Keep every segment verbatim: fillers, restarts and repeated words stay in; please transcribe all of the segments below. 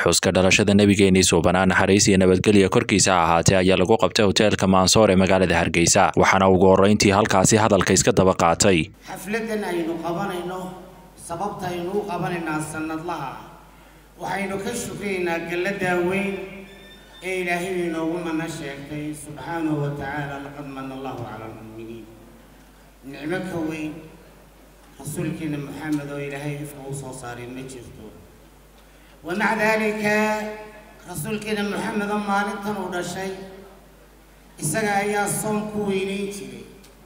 xuska dhalashada nabigeena suubana naxariis iyo nabadgelyo korkiisa ahaatee ayaa lagu qabtay hoteelka Mansoor ee magaalada Hargeysa waxaana ugu horeyntii halkaasi hadalka iska daba qaatay xafladan aynu qabanayno sababta aynu u qabanayna sanadlaha waxaynu ka shukreynaa galada weyn ee Ilaahay inoogu mana sheegtay subhanahu wa ta'ala laqad manna Allahu 'ala al-mu'minin nicmaka weyn rasuulkeena Muhammad oo Ilaahay ifuu soo saaray ma jirto ومع ذلك رسولكنا محمد maalintan uu dhashay isaga ayaa soon ku weyneyn jiray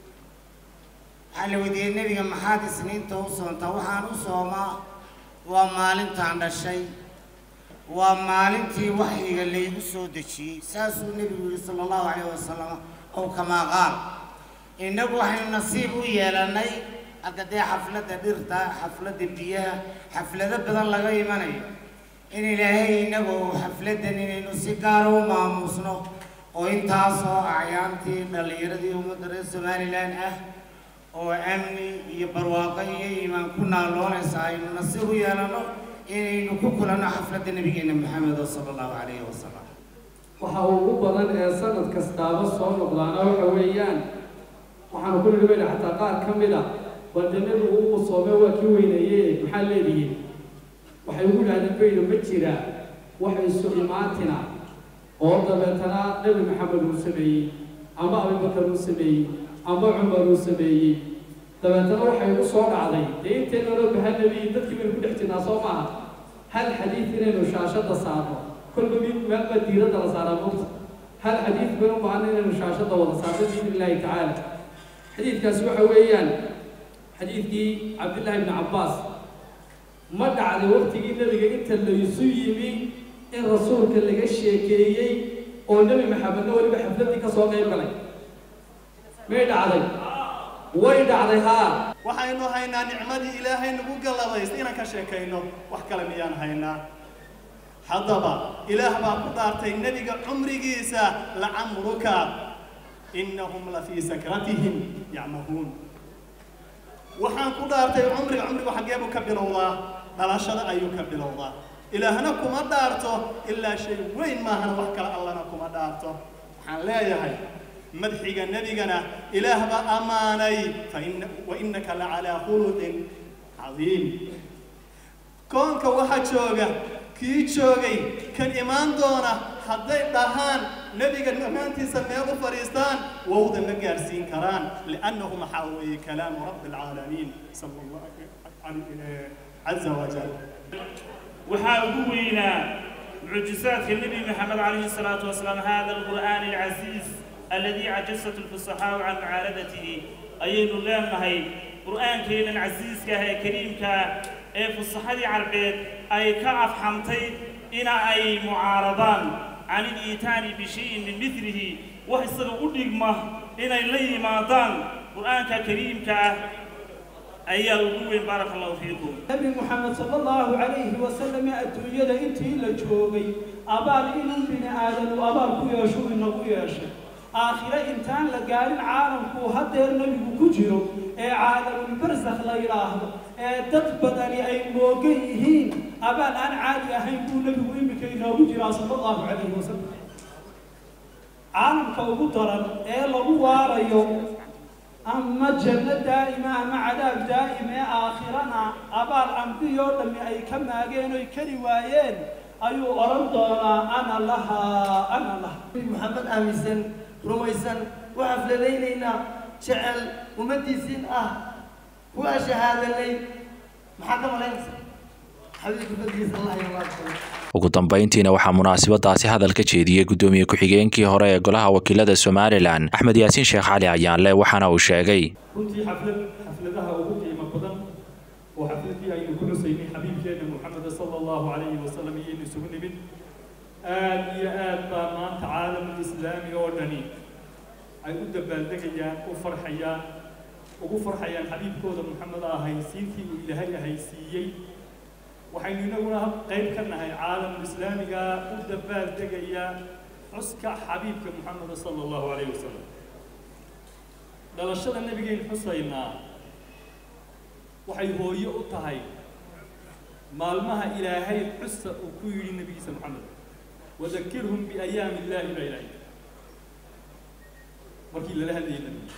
xalwadii nabiga maxaad isniinta u soontaa waxaan u soomaa waa maalintan dhashay waa maalintii waxyiga leeyahay soo dajiyay saasuu nabigu sallallahu alayhi wasallam oo kama qaal inagu waxaynu nasiib u yeelanay aqadee xafladda dhirta xafladda biyaha xaflada badan laga imanayo in Ilaahay inagu xafladan inaynu si gaar ah u maamusno oo intaas oo acyaantii dhalinyarada ummadda Soomaaliland ah oo amni iyo barwaaqo iyo iimaan ku naaloonaysa aynu nasiib u yeelano inaynu ku kulano xafladda nabigeena Muhammad sallallahu alayhi wasallam waxa ugu badan ee sanad kastaaba soo noqdaana waxa weeyaan waxaan ku leeyahay xataa qaar kamid ah wadannadu uu soomay waa kii weynaayay maxaa leeyahay waxay ugu yiraahdeen baydo ma jira waxay soo imaatina oo dabeetana nabi maxamed uu sameeyay ama Abu Bakar uu sameeyay ama Umar uu sameeyay dabeetana waxay u soo dhacday deynteena loo baahan nabi dadkii ku dhex jirnaa Soomaa hal xadiis inaynu shaashada saarno kulba mid meel diirada la saaramo hal xadiis baro baahan inaynu shaashada wada saarno billahi ta'ala xadiiskaas waxa weeyaan xadiiskii Abdullah ibn Abbas ما دعنا وقت جينا لقيت اللي يسويني الرسول كان لقى الشيكيي والنبي محمد نوري بحفلتي كصوغي بلاي ما دعنا وين دعنا وحينو هينا نعمدي إلهي نبوك الله ضيستينا كشيكينو وحكلا ميان هينا حضبا إله ما قدرتين نبي عمري جيسا لعمرك إنهم لفي سكرتهم يعمهون وحان قدرتين عمري عمري وحقيبو كبيرو دلاشada ayuu ka bilowdaa ilaahna kuma dhaarto illa shay weyn ma ahan wax kale allana kuma dhaarto waxaan leeyahay madxiga nabigana ilaah ba amaanay fa inna wa innaka la ala khuludin azim koonka waxa jooga kii joogay kan imaan doona haday dhahaan nabiga amaantiisa meel u fariistaan wawda ma gaarsiin karaan li'annahu maxawi kalaam rabbil alamin sallallahu alayhi عز وجل وحاولنا معجزات النبي محمد عليه الصلاة والسلام هذا القرآن العزيز الذي عجزت الفصحاء عن معارضته أين الله هي قرآن كين العزيز كه كريم كه في الصحة العربية أي كعف حمتي إن أي معارضان عن الإيتان بشيء من مثله وحصل أدقمه إن إليه ما ضان قرآن كريم كه أيها الأخوة بارك الله فيكم. نبي محمد صلى الله عليه وسلم أتوجد أنت إلى جوبي أبار إنه بني آدم وأبار كوياشو إنه كوياشة آخر إنتان لقارن عالم كو هدير نبي كجرو إيه عالم البرزخ لا يراه إيه تتبدني أي موقعهين أبار أن عادي أهين كو نبي وإمك إنه كجرا صلى الله عليه وسلم عالم كوبترا إيه لغوار يوم أما الجنة دائما أما عذاب دائما آخرنا أبار أنبياء لما أي كم أجينوا يكريوين أيو أرندنا أنا لها أنا لها محمد أميسن رويسن وعفل ليلنا شعل ومديسين أه هو شهادة لي محكم لينس حبيبي بديس الله يوفقك ugu dambeyntiina waxaa munaasabadaasi hadal ka jeediyay gudoomiye ku-xigeenkii hore ee golaha wakiilada Soomaaliland Axmed Yaasiin Sheekh Cali Ayaanle waxaana uu sheegay runtii xaflad xafladaha ugu qiimo badan oo xafladii ay ku xusaynay xabiibkeena Muhammad sallallahu alayhi wasallam iyo isugu nimid aad iyo aad baa maanta caalamka islaamiga oo dhani ay u dabaaldegayaan u farxayaan ugu farxayaan xabiibkooda Muhammad ahaysiintii uu Ilaahay ahaysiiyay waxaynu inaguna qayb ka nahay caalamka islaamiga u dabaaldegaya xuska xabiibka Muhammad sallallahu alayhi wasallam dhalashada nabigeena xusayna waxay hooyo u tahay maalmaha ilaahay xusa uu ku yidhi nabigiisa maxamed wadakirhum biayaami illaahi baa ilaahay markii lala hadlayay nabiga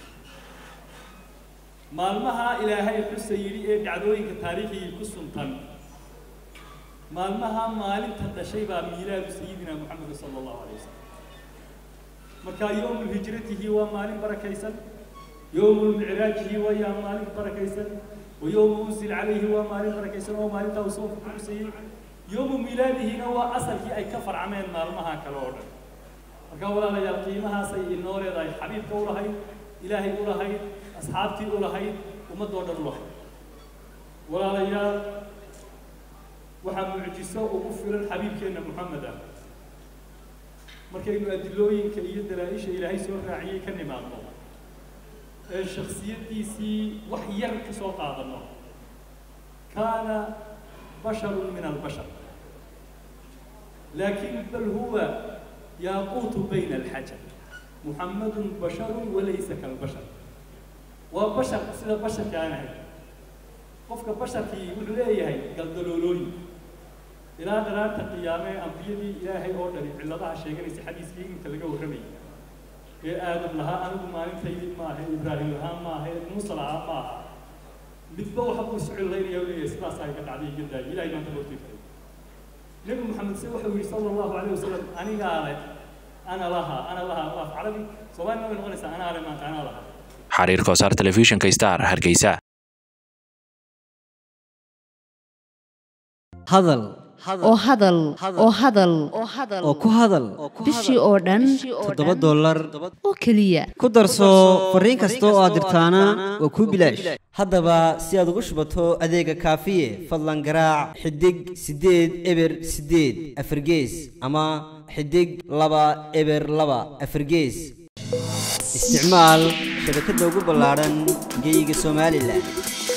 maalmaha ilaahay xusa yidhi ee dhacdooyinka taariikhiga ku suntan maalmaha maalinta dhashay baa miilaadu sayidina maxamed sala allahu alayh wasalam marka yowmu hijratihi waa maalin barakaysan yowmu micraajihi waa maalin barakaysan ويوم أنزل عليه ومالين بركيسن ومالين توصف كرسي يوم ميلاده هو أصل كي أي كفر عمين مالمها كالورد فقولا لا يقيمها سيء النور ذا حبيب قوله هاي إلهي قوله هاي أصحابتي قوله هاي ومدور الله ولا لا يا وحب معجزة وكفر الحبيب كأن محمد مركين أدلوين كي يدرائش إلهي سور راعي كنما الله شخصيتي وحير كسوق هذا كان بشر من البشر لكن بل هو ياقوت بين الحجر محمد بشر وليس كالبشر وبشر سيدا بشر كان قفك بشر في وليه قال دلولوني إلى درات القيامة أنبيدي إلهي أوردري على ضع الشيء حديث فيه مثل جو رمي آدم لها أنا ما نتيجي ما هي إبراهيم لها ما هي موسى لها ما بتبوا حبوا سعيد غير يولي إسماء سايق العادي جدا إلى ما تقول فيه نبي محمد سوى صلى الله عليه وسلم أنا قال أنا لها أنا لها الله في عربي سواء ما بنقول أنا على ما أنا لها حرير كوسار تلفزيون كيستار هرقيسا هذا oo hadal oo hadal oo ku hadal bishii oo dhan toddoba dollar oo kaliya ku darso fariin kasta oo aad dirtaana waa ku bilaash haddaba si aad ugu shubato adeega kaafiye fadlan garaac xidig sideed eber sideed afargees ama xidig laba eber laba afargees isticmaal shabakadda ugu ballaaran geyga Soomaaliland